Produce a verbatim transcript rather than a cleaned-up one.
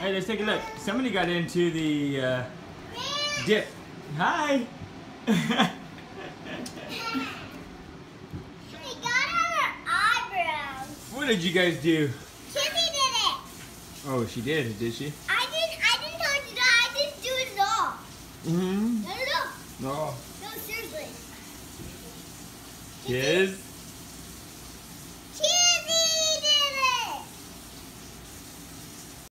Hey, let's take a look. Somebody got into the uh, dip. Hi. She got on her eyebrows. What did you guys do? Kizzy did it. Oh, she did, did she? I didn't. I didn't touch it. I didn't do it at all. Mm-hmm. No, no, no. Oh. No, seriously. Kiz.